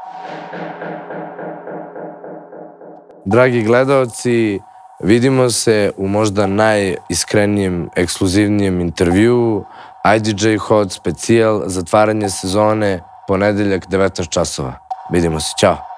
Dragi gledaoci, vidimo se u možda najiskrenijem, ekskluzivnijem intervjuu IDJ Hot specijal, zatvaranje sezone, ponedeljak 19 časova. Vidimo se, ćao.